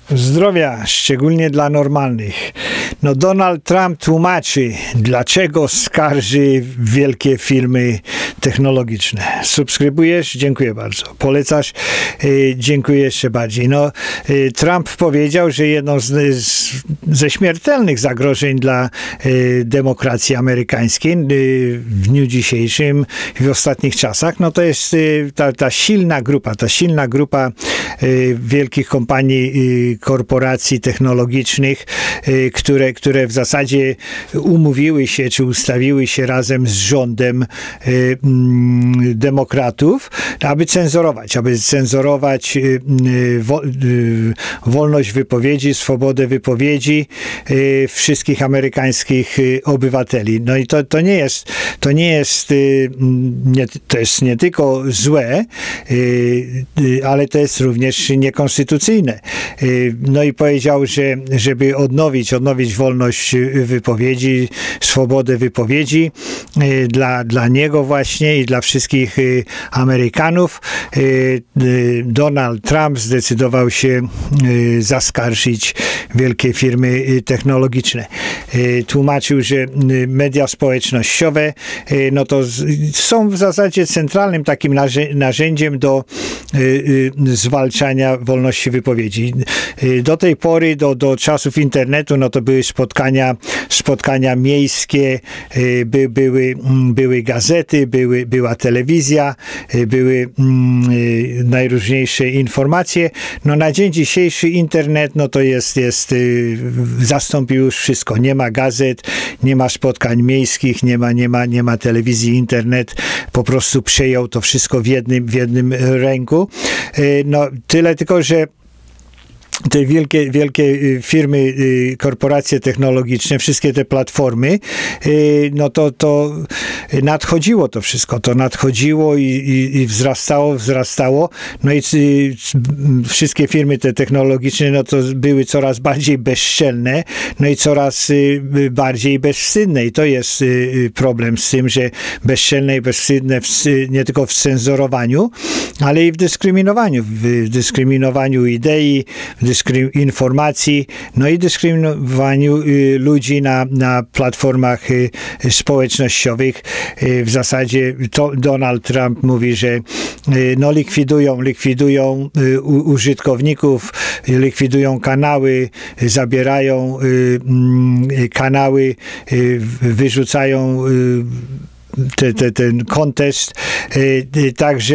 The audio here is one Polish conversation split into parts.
Zdrowia, szczególnie dla normalnych. No Donald Trump tłumaczy, dlaczego skarży wielkie firmy technologiczne. Subskrybujesz? Dziękuję bardzo. Polecasz? Dziękuję jeszcze bardziej. No, Trump powiedział, że jedno ze śmiertelnych zagrożeń dla demokracji amerykańskiej w dniu dzisiejszym i w ostatnich czasach, no to jest ta silna grupa wielkich kompanii, korporacji technologicznych, które w zasadzie umówiły się, czy ustawiły się razem z rządem demokratów, aby cenzurować wolność wypowiedzi, swobodę wypowiedzi wszystkich amerykańskich obywateli. No i to jest nie tylko złe, ale to jest również niekonstytucyjne. No i powiedział, że żeby odnowić wolność wypowiedzi, swobodę wypowiedzi dla niego właśnie i dla wszystkich Amerykanów, Donald Trump zdecydował się zaskarżyć wielkie firmy technologiczne. Tłumaczył, że media społecznościowe no to są w zasadzie centralnym takim narzędziem do zwalczania wolności wypowiedzi. Do tej pory, do czasów internetu, no to były spotkania miejskie, były gazety, była telewizja, były najróżniejsze informacje. No na dzień dzisiejszy internet, no to zastąpił już wszystko. Nie ma gazet, nie ma spotkań miejskich, nie ma telewizji, internet po prostu przejął to wszystko w jednym ręku. No tyle tylko, że te wielkie firmy, korporacje technologiczne, wszystkie te platformy, no to nadchodziło to wszystko. To nadchodziło i wzrastało. No i wszystkie firmy te technologiczne, no to były coraz bardziej bezczelne, no i coraz bardziej bezwstydne. I to jest problem z tym, że bezczelne i bezwstydne nie tylko w cenzurowaniu, ale i w dyskryminowaniu idei, informacji, no i dyskryminowaniu ludzi na platformach społecznościowych. W zasadzie Donald Trump mówi, że no likwidują użytkowników, likwidują kanały, zabierają kanały, wyrzucają ten kontest, także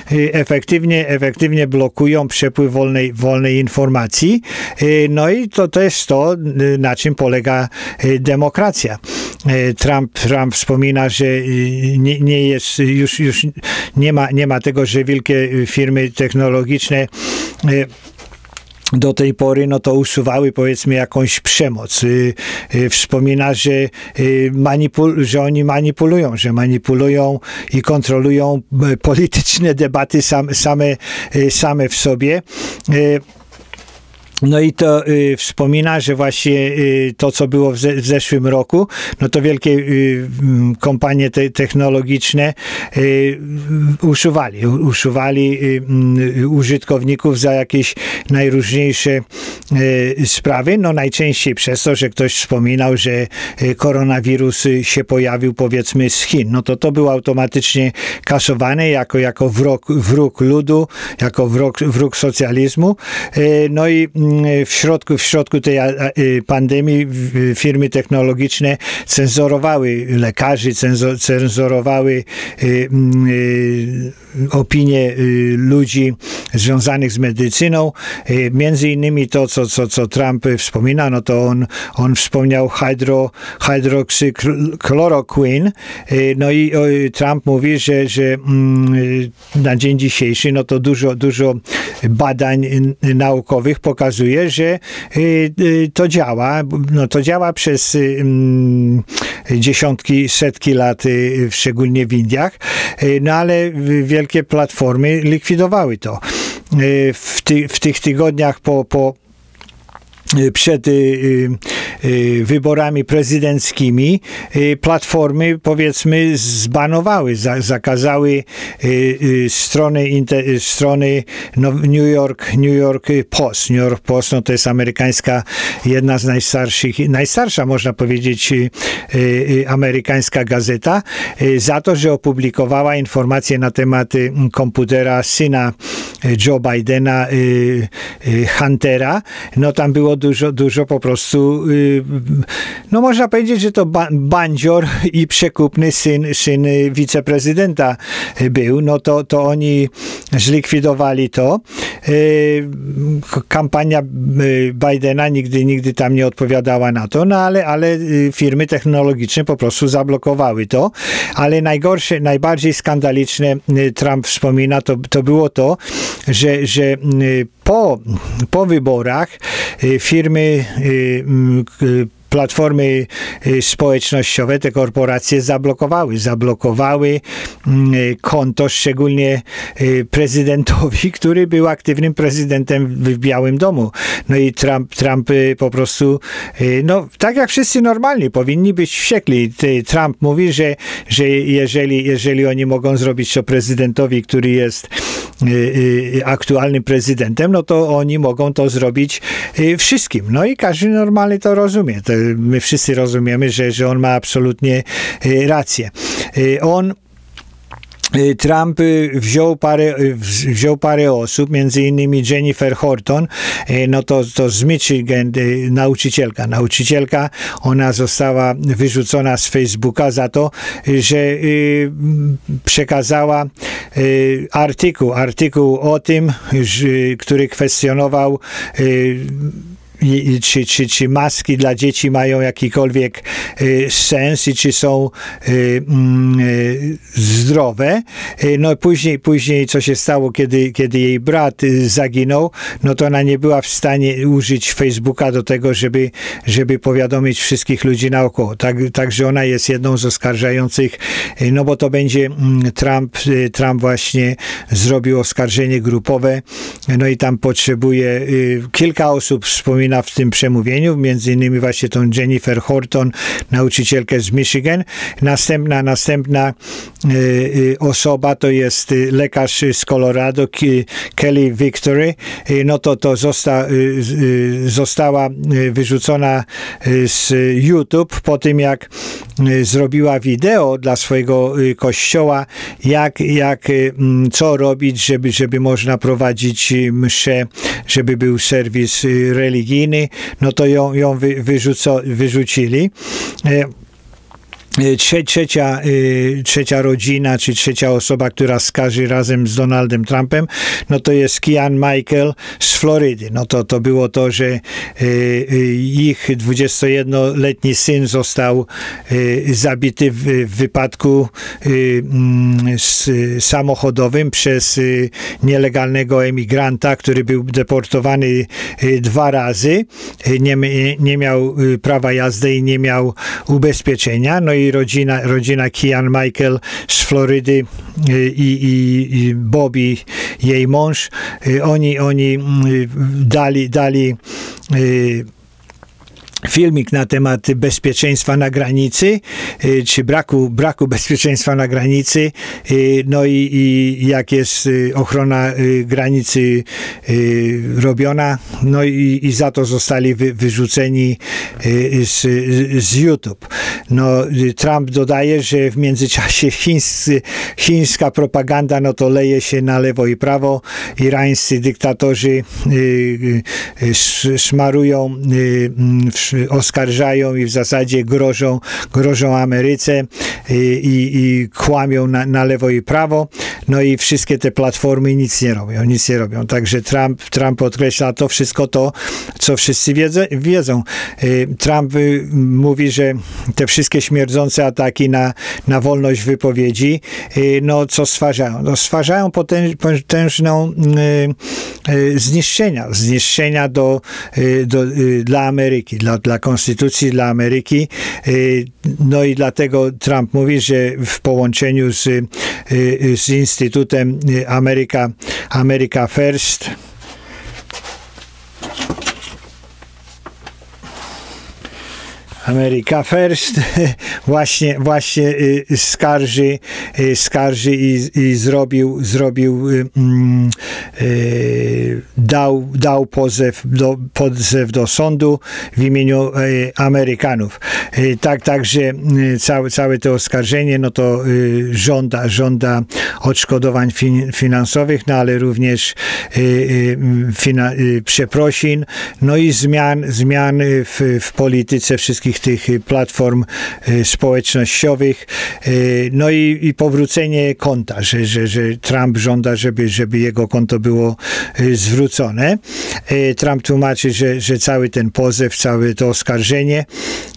efektywnie blokują przepływ wolnej informacji. No i to jest to, na czym polega demokracja. Trump wspomina, że nie jest, już nie ma tego, że wielkie firmy technologiczne do tej pory no to usuwały, powiedzmy, jakąś przemoc. Wspomina, że oni manipulują i kontrolują polityczne debaty same w sobie. No i to wspomina, że właśnie to, co było w zeszłym roku, no to wielkie kompanie technologiczne usuwali użytkowników za jakieś najróżniejsze sprawy. No najczęściej przez to, że ktoś wspominał, że koronawirus się pojawił, powiedzmy, z Chin. No to był automatycznie kasowany jako wróg ludu, jako wróg socjalizmu. No i w środku tej pandemii firmy technologiczne cenzurowały lekarzy, cenzurowały opinie ludzi związanych z medycyną. Między innymi to, co Trump wspomina, no to on wspomniał hydroxychloroquine. No i Trump mówi, że na dzień dzisiejszy, no to dużo badań naukowych pokazuje, że to działa. No to działa przez dziesiątki, setki lat, szczególnie w Indiach, no ale wielkie platformy likwidowały to. W tych tygodniach przed wyborami prezydenckimi platformy, powiedzmy, zbanowały, zakazały strony New York Post. New York Post, no to jest amerykańska, jedna z najstarsza, można powiedzieć, amerykańska gazeta, za to, że opublikowała informacje na temat komputera syna Joe Bidena, Huntera. No tam było dużo po prostu, no można powiedzieć, że to bandzior i przekupny syn wiceprezydenta był. No to oni zlikwidowali to. Kampania Bidena nigdy tam nie odpowiadała na to, no ale firmy technologiczne po prostu zablokowały to. Ale najbardziej skandaliczne, Trump wspomina, to było to, że po wyborach firmy, platformy społecznościowe, te korporacje zablokowały konto, szczególnie prezydentowi, który był aktywnym prezydentem w Białym Domu. No i Trump po prostu, no tak jak wszyscy normalni, powinni być wściekli. Trump mówi, że jeżeli oni mogą zrobić to prezydentowi, który jest aktualnym prezydentem, no to oni mogą to zrobić wszystkim. No i każdy normalny to rozumie. My wszyscy rozumiemy, że on ma absolutnie rację. Trump wziął parę osób, między innymi Jennifer Horton, no to z Michigan, nauczycielka, ona została wyrzucona z Facebooka za to, że przekazała artykuł o tym, który kwestionował czy maski dla dzieci mają jakikolwiek sens i czy są zdrowe. No później co się stało, kiedy jej brat zaginął, no to ona nie była w stanie użyć Facebooka do tego, żeby powiadomić wszystkich ludzi naokoło. Także ona jest jedną z oskarżających, no bo to będzie Trump właśnie zrobił oskarżenie grupowe, no i tam potrzebuje, kilka osób wspomina w tym przemówieniu, między innymi właśnie tą Jennifer Horton, nauczycielkę z Michigan. Następna osoba to jest lekarz z Colorado, Kelly Victory. No to została wyrzucona z YouTube po tym, jak zrobiła wideo dla swojego kościoła, co robić, żeby można prowadzić mszę, żeby był serwis religijny, no to ją wyrzucili. Trzecia rodzina, czy trzecia osoba, która skarży razem z Donaldem Trumpem, no to jest Kean Michael z Florydy. No to było to, że ich 21-letni syn został zabity w wypadku samochodowym przez nielegalnego emigranta, który był deportowany 2 razy, nie miał prawa jazdy i nie miał ubezpieczenia. No i rodzina Kean Michael z Florydy i Bobby, jej mąż, oni dali filmik na temat bezpieczeństwa na granicy, czy braku bezpieczeństwa na granicy, no i jak jest ochrona granicy robiona, no i za to zostali wyrzuceni z YouTube. No, Trump dodaje, że w międzyczasie chińska propaganda, no to leje się na lewo i prawo, irańscy dyktatorzy szmarują, oskarżają i w zasadzie grożą Ameryce i kłamią na lewo i prawo, no i wszystkie te platformy nic nie robią. Także Trump podkreśla to wszystko to, co wszyscy wiedzą. Trump mówi, że te wszystkie śmierdzące ataki na wolność wypowiedzi, no co stwarzają? No, stwarzają potężną zniszczenia dla Ameryki, dla konstytucji, dla Ameryki. No i dlatego Trump mówi, że w połączeniu z Instytutem America First America First właśnie skarży i dał pozew do sądu w imieniu Amerykanów. Także całe to oskarżenie, no to żąda odszkodowań finansowych, no ale również przeprosin, no i zmian w polityce wszystkich tych platform społecznościowych, no i powrócenie konta, że Trump żąda, żeby jego konto było zwrócone. Trump tłumaczy, że cały ten pozew, całe to oskarżenie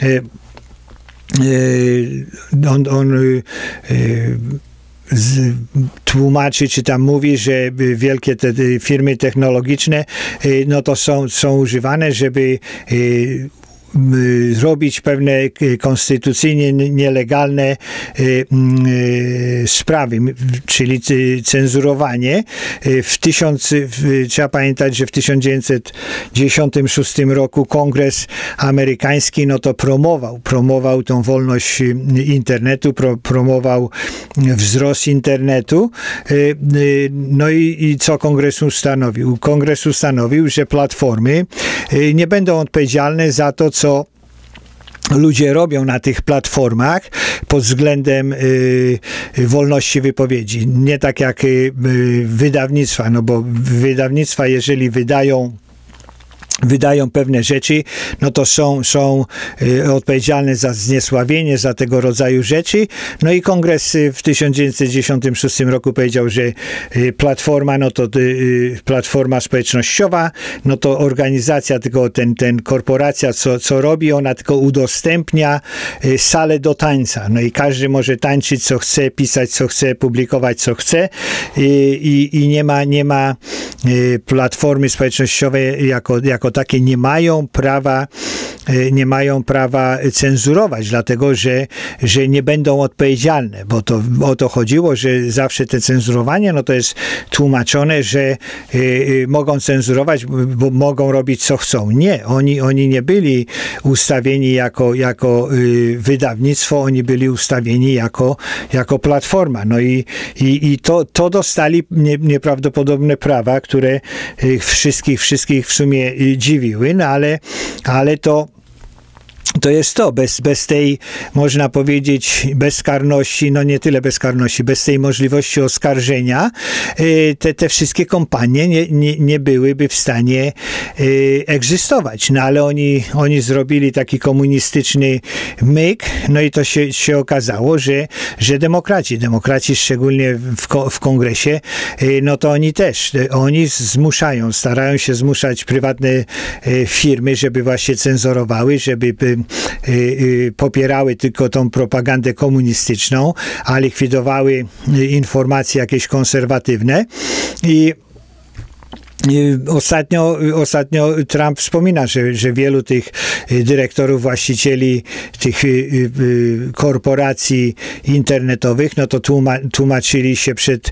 tłumaczy, czy tam mówi, że wielkie te firmy technologiczne, no to są używane, żeby robić pewne konstytucyjnie nielegalne sprawy, czyli cenzurowanie. Trzeba pamiętać, że w 1996 roku Kongres amerykański no to promował tą wolność internetu, promował wzrost internetu. No i co Kongres ustanowił? Kongres ustanowił, że platformy nie będą odpowiedzialne za to, co ludzie robią na tych platformach pod względem wolności wypowiedzi. Nie tak jak wydawnictwa, no bo wydawnictwa, jeżeli wydają pewne rzeczy, no to są odpowiedzialne za zniesławienie, za tego rodzaju rzeczy. No i Kongres w 1996 roku powiedział, że platforma, no to platforma społecznościowa, no to organizacja, tylko ten korporacja, co robi, ona tylko udostępnia salę do tańca. No i każdy może tańczyć, co chce, pisać, co chce, publikować, co chce i nie ma platformy społecznościowe jako takie nie mają prawa cenzurować, dlatego że nie będą odpowiedzialne, bo to o to chodziło, że zawsze te cenzurowanie, no to jest tłumaczone, że mogą cenzurować, bo mogą robić co chcą. Nie, oni nie byli ustawieni jako wydawnictwo, oni byli ustawieni jako platforma. No i to dostali nieprawdopodobne prawa, które wszystkich w sumie dziwiły, no ale to jest to, bez tej, można powiedzieć, bezkarności, no nie tyle bezkarności, bez tej możliwości oskarżenia, te wszystkie kompanie nie byłyby w stanie egzystować. No ale oni zrobili taki komunistyczny myk, no i to się okazało, że demokraci szczególnie w Kongresie, no to oni starają się zmuszać prywatne firmy, żeby właśnie cenzurowały, żeby popierały tylko tą propagandę komunistyczną, a likwidowały informacje jakieś konserwatywne. I ostatnio Trump wspomina, że wielu tych dyrektorów, właścicieli tych korporacji internetowych, no to tłumaczyli się przed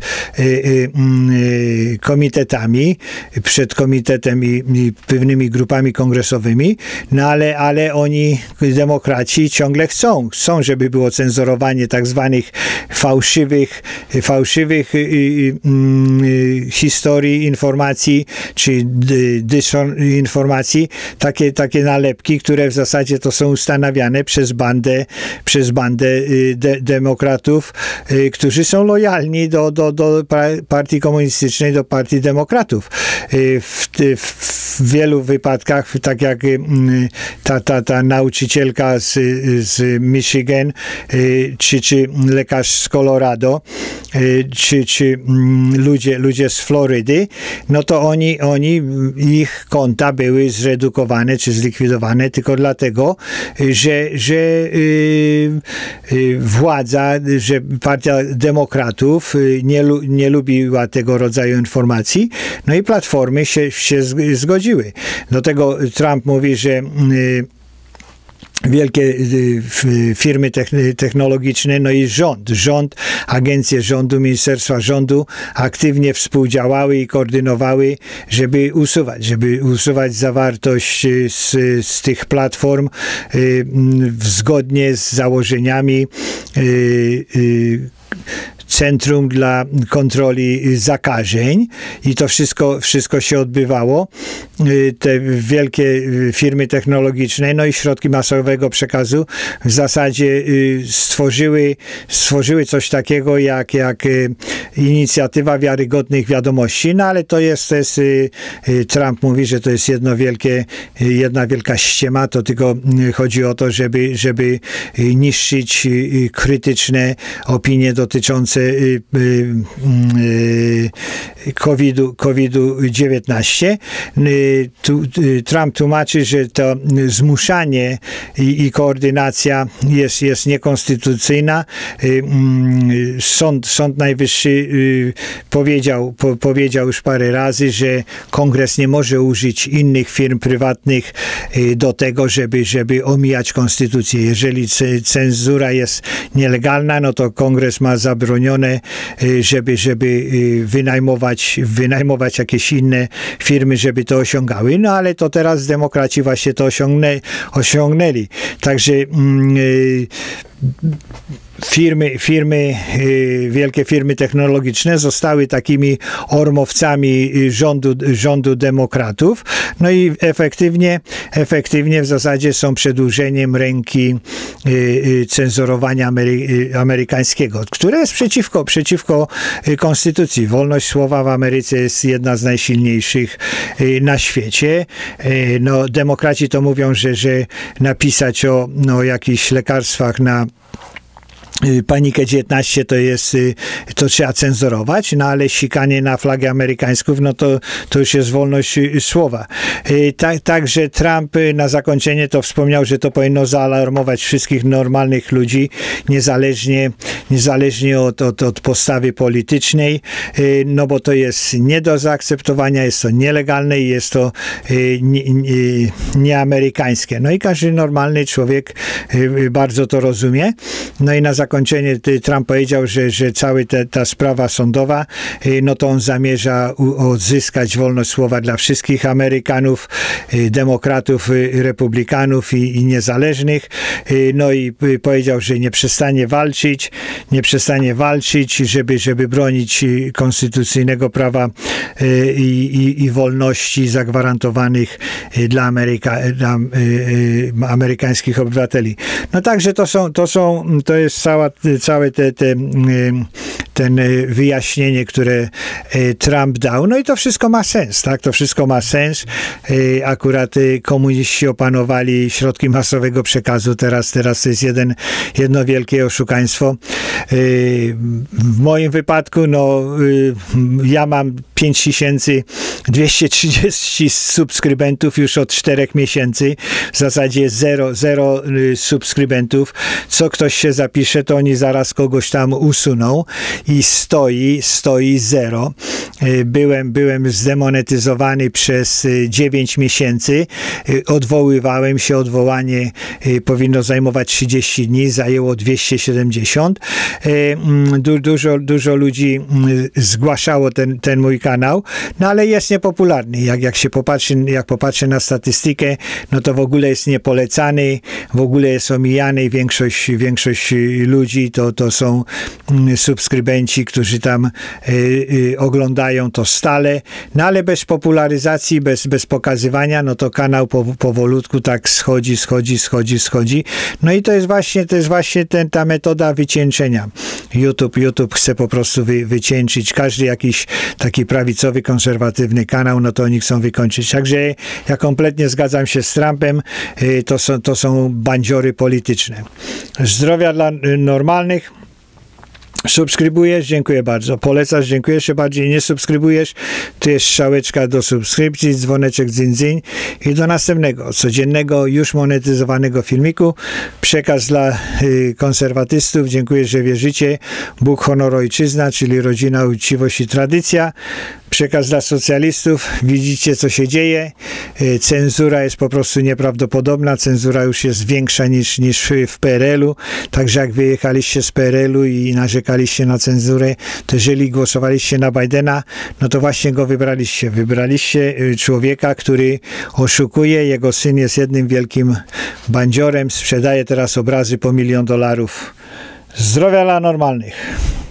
komitetami, przed komitetem i pewnymi grupami kongresowymi, no ale oni, demokraci, ciągle chcą, żeby było cenzurowanie tak zwanych fałszywych historii, informacji, czy informacji, takie nalepki, które w zasadzie to są ustanawiane przez bandę demokratów, którzy są lojalni do partii komunistycznej, do partii demokratów. W wielu wypadkach, tak jak ta nauczycielka z Michigan, czy lekarz z Colorado, czy ludzie z Florydy, no to ich konta były zredukowane czy zlikwidowane tylko dlatego, że władza, że partia demokratów nie lubiła tego rodzaju informacji, no i platformy się zgodziły. Do tego Trump mówi, wielkie firmy technologiczne, no i rząd, agencje rządu, ministerstwa rządu aktywnie współdziałały i koordynowały, żeby usuwać zawartość z tych platform zgodnie z założeniami Centrum dla Kontroli Zakażeń i to wszystko się odbywało. Te wielkie firmy technologiczne, no i środki masowego przekazu w zasadzie stworzyły coś takiego jak inicjatywa wiarygodnych wiadomości, no ale to jest Trump mówi, że to jest jedna wielka ściema, to tylko chodzi o to, żeby niszczyć krytyczne opinie dotyczące COVID-19. Trump tłumaczy, że to zmuszanie i koordynacja jest niekonstytucyjna. Sąd Najwyższy powiedział już parę razy, że Kongres nie może użyć innych firm prywatnych do tego, żeby omijać konstytucję. Jeżeli cenzura jest nielegalna, no to Kongres ma zabronione, żeby wynajmować jakieś inne firmy, żeby to osiągały. No ale to teraz demokraci właśnie to osiągnęli. Także wielkie firmy technologiczne zostały takimi ormowcami rządu demokratów, no i efektywnie w zasadzie są przedłużeniem ręki cenzurowania amerykańskiego, które jest przeciwko konstytucji. Wolność słowa w Ameryce jest jedna z najsilniejszych na świecie. No, demokraci to mówią, że napisać o jakichś lekarstwach na panikę 19 to trzeba cenzurować, no ale sikanie na flagę amerykańską, no to już jest wolność słowa. Także Trump na zakończenie to wspomniał, że to powinno zaalarmować wszystkich normalnych ludzi, niezależnie od postawy politycznej, no bo to jest nie do zaakceptowania, jest to nielegalne i jest to nieamerykańskie. No i każdy normalny człowiek bardzo to rozumie. No i na zakończenie Trump powiedział, że cała ta sprawa sądowa, no to on zamierza odzyskać wolność słowa dla wszystkich Amerykanów, demokratów, republikanów i niezależnych. No i powiedział, że nie przestanie walczyć, żeby bronić konstytucyjnego prawa i wolności zagwarantowanych dla amerykańskich obywateli. No także to jest całe ten wyjaśnienie, które Trump dał. No i to wszystko ma sens, tak? To wszystko ma sens. Akurat komuniści opanowali środki masowego przekazu. Teraz to jest jedno wielkie oszukaństwo. W moim wypadku, ja mam 5230 subskrybentów już od 4 miesięcy. W zasadzie zero subskrybentów. Co ktoś się zapisze, to oni zaraz kogoś tam usuną i stoi zero. Byłem zdemonetyzowany przez 9 miesięcy. Odwoływałem się. Odwołanie powinno zajmować 30 dni. Zajęło 270. Dużo ludzi zgłaszało ten mój kanał, no ale jest niepopularny. Jak popatrzy na statystykę, no to w ogóle jest niepolecany, w ogóle jest omijany. Większość ludzi to są subskrybenci, którzy tam oglądają to stale, no ale bez popularyzacji, bez pokazywania, no to kanał powolutku tak schodzi. No i to jest właśnie ta metoda wycieńczenia. YouTube chce po prostu wycieńczyć każdy jakiś taki prawicowy, konserwatywny kanał, no to oni chcą wykończyć. Także ja kompletnie zgadzam się z Trumpem, to są bandziory polityczne. Zdrowia dla normalnych Subskrybujesz? Dziękuję bardzo. Polecasz? Dziękuję jeszcze bardziej. Nie subskrybujesz? To jest strzałeczka do subskrypcji, dzwoneczek dzyń i do następnego, codziennego, już monetyzowanego filmiku. Przekaz dla konserwatystów. Dziękuję, że wierzycie. Bóg, honor, ojczyzna, czyli rodzina, uczciwość i tradycja. Przekaz dla socjalistów. Widzicie, co się dzieje. Cenzura jest po prostu nieprawdopodobna. Cenzura już jest większa niż w PRL-u. Także jak wyjechaliście z PRL-u i narzekaliście na cenzurę, to jeżeli głosowaliście na Bidena, no to właśnie go wybraliście. Wybraliście człowieka, który oszukuje. Jego syn jest jednym wielkim bandziorem. Sprzedaje teraz obrazy po $1 000 000. Zdrowia dla normalnych.